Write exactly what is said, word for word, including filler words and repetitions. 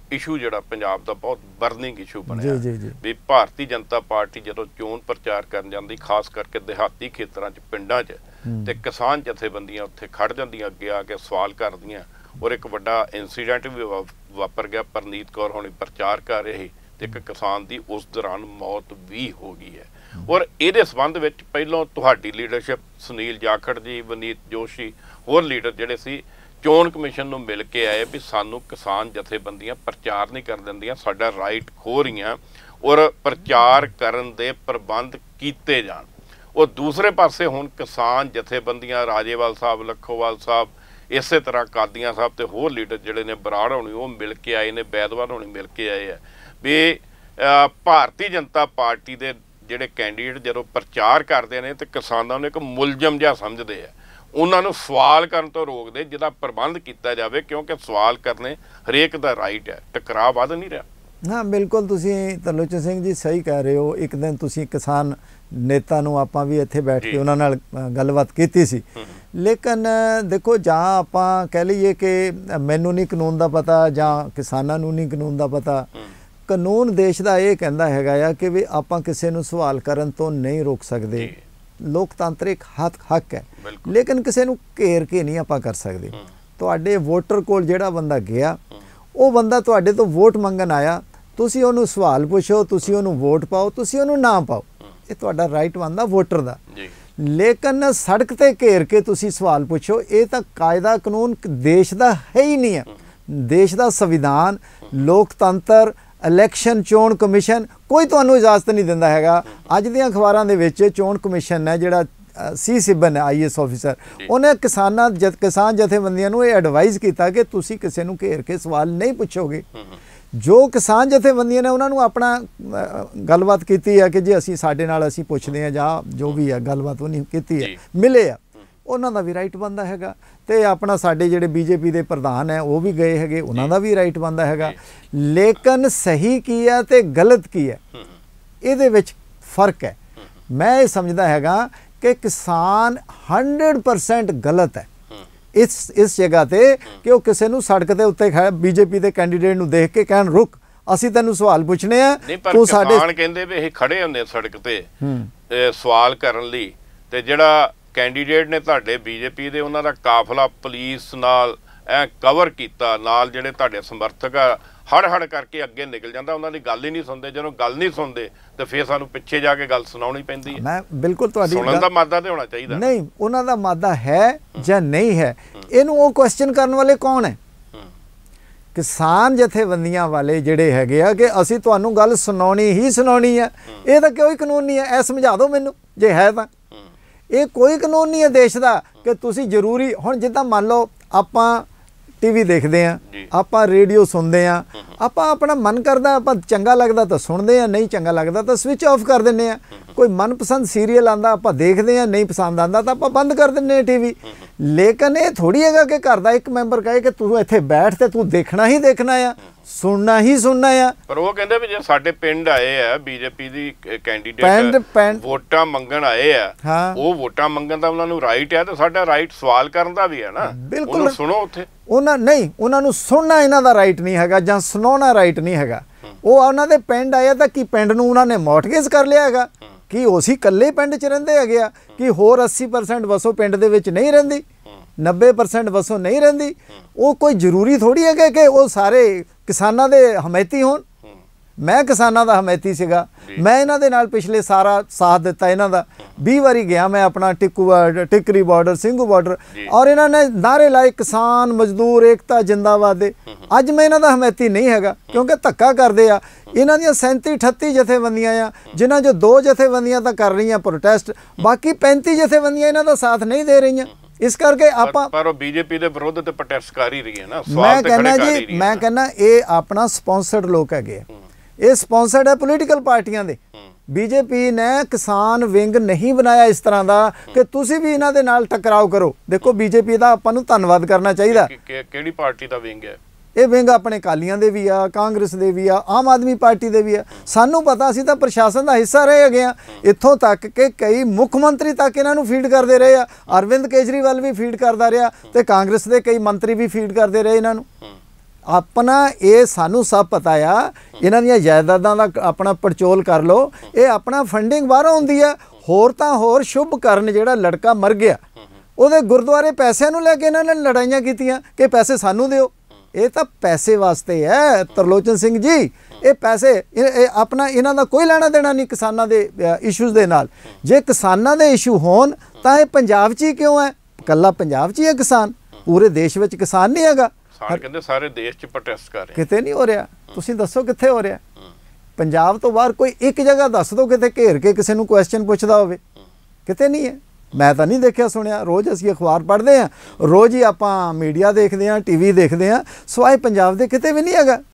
Issue ਜਿਹੜਾ ਪੰਜਾਬ ਦਾ ਬਹੁਤ burning issue ਬਣਿਆ ਜੀ ਜੀ ਵੀ ਭਾਰਤੀ ਜਨਤਾ ਪਾਰਟੀ ਜਦੋਂ ਚੋਣ ਪ੍ਰਚਾਰ ਕਰਨ ਜਾਂਦੀ ਖਾਸ ਕਰਕੇ ਦਿਹਾਤੀ ਖੇਤਰਾਂ 'ਚ ਪਿੰਡਾਂ 'ਚ ਤੇ ਕਿਸਾਨ ਜਥੇਬੰਦੀਆਂ ਉੱਥੇ ਖੜ ਜਾਂਦੀਆਂ ਅੱਗੇ ਆ ਕੇ ਸਵਾਲ ਕਰਦੀਆਂ ਔਰ ਇੱਕ ਵੱਡਾ ਇਨਸੀਡੈਂਟ ਵੀ ਵਾਪਰ ਗਿਆ। ਪਰਨੀਤ ਕੌਰ ਹੋਣੀ ਪ੍ਰਚਾਰ ਕਰ ਰਹੇ ਤੇ ਇੱਕ ਕਿਸਾਨ ਦੀ ਉਸ ਦੌਰਾਨ ਮੌਤ ਵੀ ਹੋ ਗਈ ਹੈ। ਔਰ ਇਹਦੇ ਸੰਬੰਧ ਵਿੱਚ ਪਹਿਲਾਂ ਤੁਹਾਡੀ ਲੀਡਰਸ਼ਿਪ ਸੁਨੀਲ ਜਾਖੜ ਜੀ, ਵਨੀਤ ਜੋਸ਼ੀ, ਹੋਰ ਲੀਡਰ ਜਿਹੜੇ ਸੀ ਚੋਣ ਕਮਿਸ਼ਨ ਨੂੰ ਮਿਲ ਕੇ ਆਏ ਵੀ ਸਾਨੂੰ ਕਿਸਾਨ ਜਥੇਬੰਦੀਆਂ ਪ੍ਰਚਾਰ ਨਹੀਂ ਕਰ ਦਿੰਦੀਆਂ, ਸਾਡਾ ਰਾਈਟ ਖੋ ਰਹੀਆਂ ਔਰ ਪ੍ਰਚਾਰ ਕਰਨ ਦੇ ਪ੍ਰਬੰਧ ਕੀਤੇ ਜਾਣ। ਉਹ ਦੂਸਰੇ ਪਾਸੇ ਹੁਣ ਕਿਸਾਨ ਜਥੇਬੰਦੀਆਂ ਰਾਜੇਵਾਲ ਸਾਹਿਬ, ਲੱਖੋਵਾਲ ਸਾਹਿਬ, ਇਸੇ ਤਰ੍ਹਾਂ ਕਾਦੀਆਂ ਸਾਹਿਬ ਤੇ ਹੋਰ ਲੀਡਰ ਜਿਹੜੇ ਨੇ ਬਰਾੜ ਹੋਣੀ ਉਹ ਮਿਲ ਕੇ ਆਏ ਨੇ, ਬੈਦਵਾਨ ਹੋਣੀ ਮਿਲ ਕੇ ਆਏ ਆ ਵੀ ਭਾਰਤੀ ਜਨਤਾ ਪਾਰਟੀ ਦੇ ਜਿਹੜੇ ਕੈਂਡੀਡੇਟ ਜਦੋਂ ਪ੍ਰਚਾਰ ਕਰਦੇ ਨੇ ਤੇ ਕਿਸਾਨਾਂ ਨੂੰ ਇੱਕ ਮੁਲਜ਼ਮ ਜਿਹਾ ਸਮਝਦੇ ਆ, ਉਹਨਾਂ ਨੂੰ ਸਵਾਲ ਕਰਨ ਤੋਂ ਰੋਕਦੇ ਜਿਹਦਾ ਪ੍ਰਬੰਧ ਕੀਤਾ ਜਾਵੇ ਕਿਉਂਕਿ ਸਵਾਲ ਕਰਨੇ ਹਰੇਕ ਦਾ ਰਾਈਟ ਹੈ। ਟਕਰਾਅ ਵੱਧ ਨਹੀਂ ਰਿਹਾ। हाँ बिल्कुल तुसी तरलोचन सिंह जी सही कह रहे हो। एक दिन तुसी किसान नेता नूं आपां भी इत्थे बैठ के उन्हां नाल गलबात कीती सी, लेकिन देखो जहाँ आपां कह लईए कि मैनूं नहीं कानून दा पता जां किसानां नूं नहीं कानून दा पता, कानून देश दा इह कहंदा हैगा आ कि भी आपां किसी नूं सवाल करन तो नहीं रोक सकदे। लोकतंत्र एक हक हक है, लेकिन किसी नूं घेर के नहीं आपां कर सकदे। तुहाडे वोटर कोल जिहड़ा बंदा गया ਉਹ ਬੰਦਾ ਤੁਹਾਡੇ ਤੋਂ ਵੋਟ ਮੰਗਣ ਆਇਆ, ਤੁਸੀਂ ਉਹਨੂੰ ਸਵਾਲ ਪੁੱਛੋ, ਤੁਸੀਂ ਉਹਨੂੰ ਵੋਟ ਪਾਓ, ਤੁਸੀਂ ਉਹਨੂੰ ਨਾ ਪਾਓ, ਇਹ ਤੁਹਾਡਾ ਰਾਈਟ ਬਣਦਾ ਵੋਟਰ ਦਾ। ਲੇਕਿਨ ਸੜਕ ਤੇ ਘੇਰ ਕੇ ਤੁਸੀਂ ਸਵਾਲ ਪੁੱਛੋ, ਇਹ ਤਾਂ ਕਾਇਦਾ ਕਾਨੂੰਨ ਦੇਸ਼ ਦਾ ਹੈ ਹੀ ਨਹੀਂ ਹੈ। ਦੇਸ਼ ਦਾ ਸੰਵਿਧਾਨ, ਲੋਕਤੰਤਰ, ਇਲੈਕਸ਼ਨ ਚੋਣ ਕਮਿਸ਼ਨ ਕੋਈ ਤੁਹਾਨੂੰ ਇਜਾਜ਼ਤ ਨਹੀਂ ਦਿੰਦਾ ਹੈਗਾ। ਅੱਜ ਦੀਆਂ ਅਖਬਾਰਾਂ ਦੇ ਵਿੱਚ ਚੋਣ ਕਮਿਸ਼ਨ ਹੈ ਜਿਹੜਾ सी सिब्बन है आई एस ऑफिसर, उन्हें किसाना जथ किसान जथेबंदियों को एडवाइज़ किया कि तुसी किसी को घेर के सवाल नहीं पूछोगे। जो किसान जथेबंदियों ने उन्होंने अपना गलबात की है कि जी असी साडे नाल असी पुछदे हां जां जो भी है गलबात उन्हें की है मिले आ, उन्हां दा भी राइट बनदा हैगा। ते अपना साडे जिहड़े बीजेपी के प्रधान है वो भी गए हैगे, उन्हां दा भी राइट बनदा हैगा। लेकिन सही की है ते गलत की है, इहदे विच फर्क है। मैं ये समझदा हैगा कि किसान हंड्रेड परसेंट गलत है इस इस जगह ते कि वह किसी नूं सड़क के उत्ते खड़ा बीजेपी के कैंडीडेट नूं देख के कहन रुक असीं तैनूं सवाल पुछने आ तूं साडे कहंदे वी इह खड़े हुंदे सड़क ते सवाल करन लई ते जिहड़ा कैंडीडेट ने तुहाडे बीजेपी दे उन्हां दा काफला पुलिस नाल ऐ कवर कीता, नाल जिहड़े तुहाडे समर्थक आ हड़ हड़ करके अगे निकल जाता, उन्होंने गल ही नहीं सुनते। जो गल नहीं सुनते तो फिर सानू पिछे जाके गल सुनाउणी पैंदी है। मैं बिल्कुल तुहाडी सुनन दा मादा ते होना चाहिए नहीं, उन्हां दा मादा है जां नहीं है, इहनूं वो क्वेश्चन करन वाले कौन है? किसान जथेबंदियां वाले जिहड़े हैगे आ कि असीं तुहानूं गल सुनाउणी ही सुनाउणी है, इह तां कोई कानून नहीं है। ऐ समझा दो मैनूं जे है तां ये कोई कानून नहीं है देश दा कि तुसीं जरूरी हुण जिद्दां मान लो आपां टीवी देखते हैं, आप रेडियो सुनते हैं, आप अपना मन करता आप चंगा लगता तो सुनते हैं, नहीं चंगा लगता तो स्विच ऑफ कर दें। कोई मनपसंद सीरीयल आता आप देखते हैं, नहीं पसंद आता तो आप बंद कर दें टीवी। लेकिन ये थोड़ी है कि घर का एक मैंबर कहे कि तू इत्थे बैठ ते तू देखना ही देखना है, सुनना ही सुनना है। पर वो कहते भी जो साडे पिंड आए है बीजेपी दी कैंडीडेट वोटां मंगण आए है, हाँ वो वोटां मंगण दा उन्हां नूं राइट है, तो साडा राइट सवाल करन दा भी है ना। बिल्कुल सुनो उत्थे उन्हां नहीं उन्हां नूं सुनना इन्हां दा राइट नहीं हैगा जां सुनाउणा राइट नहीं हैगा। वो उन्हां दे पिंड आए तां कि पिंड नूं उन्हां ने मॉर्टगेज कर लिया हैगा कि उसी कल्ले पिंड च रहिंदे हैगे आ कि होर अस्सी परसेंट वसों पिंड दे विच नहीं रहिंदी, नब्बे परसेंट वसों नहीं रहिंदी। वो कोई जरूरी थोड़ी है कि वो सारे किसानां दे हमैती होण। मैं किसानां दा हमैती सीगा, मैं इन्हां दे नाल पिछले सारा साथ दिता इन्हां दा। बीस वारी गया मैं अपना टिक्कू टिकरी बॉर्डर सिंघू बॉर्डर और इन्हां ने नारे लाए किसान मजदूर एकता जिंदाबाद दे। अज मैं इन्हां दा हमैती नहीं हैगा क्योंकि धक्का करदे आ। इन्हां दियां सैंती अठत्ती जथेबंदियां आ जिन्हां जो दो जथेबंदियां तां कर रही प्रोटेस्ट, बाकी पैंती जथेबंदियां इन्हां दा साथ नहीं दे रही। इस करके आपां पर बीजेपी दे विरोध ते प्रोटेस्ट कर ही रही है ना। मैं कहना जी मैं कहना ये अपना स्पॉन्सर्ड लोग है, ये स्पॉन्सर्ड है पोलीटिकल पार्टियां दे। बीजेपी ने किसान विंग नहीं बनाया इस तरह का कि तुसी भी इन्हां दे नाल टकराव करो। देखो बीजेपी का आपां नूं धन्नवाद करना चाहिए। किहड़ी पार्टी दा विंग है ये? विंग अपने अकालियां दे भी आ, कांग्रेस दे भी आ, आम आदमी पार्टी दे भी आ। सानू पता असीं तां प्रशासन का हिस्सा रहे हैगे आ, इत्थों तक कि कई मुख मंत्री तक इन्हां नूं फीड करते रहे आ। अरविंद केजरीवाल भी फीड करता रहा ते कांग्रेस के कई मंत्री भी फीड करते रहे इन्हां नूं। ਆਪਣਾ ਇਹ ਸਾਨੂੰ ਸਭ ਪਤਾ ਆ, ਇਹਨਾਂ ਦੀਆਂ ਜਾਇਦਾਦਾਂ ਦਾ ਆਪਣਾ ਪੜਚੋਲ ਕਰ ਲਓ, ਇਹ ਆਪਣਾ ਫੰਡਿੰਗ ਬਾਹਰੋਂ ਹੁੰਦੀ ਆ। ਹੋਰ ਤਾਂ ਹੋਰ ਸ਼ੁਭ ਕਰਨ ਜਿਹੜਾ ਲੜਕਾ ਮਰ ਗਿਆ ਉਹਦੇ ਗੁਰਦੁਆਰੇ ਪੈਸਿਆਂ ਨੂੰ ਲੈ ਕੇ ਇਹਨਾਂ ਨੇ ਲੜਾਈਆਂ ਕੀਤੀਆਂ ਕਿ ਪੈਸੇ ਸਾਨੂੰ ਦਿਓ। ਇਹ ਤਾਂ ਪੈਸੇ ਵਾਸਤੇ ਹੈ ਤਰਲੋਚਨ ਸਿੰਘ ਜੀ, ਇਹ ਪੈਸੇ ਇਹ ਆਪਣਾ ਇਹਨਾਂ ਦਾ ਕੋਈ ਲੈਣਾ ਦੇਣਾ ਨਹੀਂ ਕਿਸਾਨਾਂ ਦੇ ਇਸ਼ੂਜ਼ ਦੇ ਨਾਲ। ਜੇ ਕਿਸਾਨਾਂ ਦੇ ਇਸ਼ੂ ਹੋਣ ਤਾਂ ਇਹ ਪੰਜਾਬ 'ਚ ਹੀ ਕਿਉਂ ਹੈ? ਇਕੱਲਾ ਪੰਜਾਬ 'ਚ ਹੀ ਹੈ ਕਿਸਾਨ, ਪੂਰੇ ਦੇਸ਼ ਵਿੱਚ ਕਿਸਾਨ ਨਹੀਂ ਹੈਗਾ। ਕਹਿੰਦੇ ਸਾਰੇ ਦੇਸ਼ 'ਚ ਪ੍ਰੋਟੈਸਟ ਕਰ ਰਹੇ, ਕਿਤੇ ਨਹੀਂ ਹੋ ਰਿਹਾ। ਤੁਸੀਂ ਦੱਸੋ ਕਿੱਥੇ ਹੋ ਰਿਹਾ? ਪੰਜਾਬ ਤੋਂ ਬਾਹਰ ਕੋਈ ਇੱਕ ਜਗ੍ਹਾ ਦੱਸ ਦਿਓ ਕਿਤੇ ਘੇਰ ਕੇ ਕਿਸੇ ਨੂੰ ਕੁਐਸਚਨ ਪੁੱਛਦਾ ਹੋਵੇ, ਕਿਤੇ ਨਹੀਂ ਹੈ। ਮੈਂ ਤਾਂ ਨਹੀਂ ਦੇਖਿਆ ਸੁਣਿਆ। ਰੋਜ਼ ਅਸੀਂ ਅਖਬਾਰ ਪੜ੍ਹਦੇ ਹਾਂ, ਰੋਜ਼ ਹੀ ਆਪਾਂ ਮੀਡੀਆ ਦੇਖਦੇ ਹਾਂ, ਟੀਵੀ ਦੇਖਦੇ ਹਾਂ, ਸਵਾਏ ਪੰਜਾਬ ਦੇ ਕਿਤੇ ਵੀ ਨਹੀਂ ਹੈਗਾ।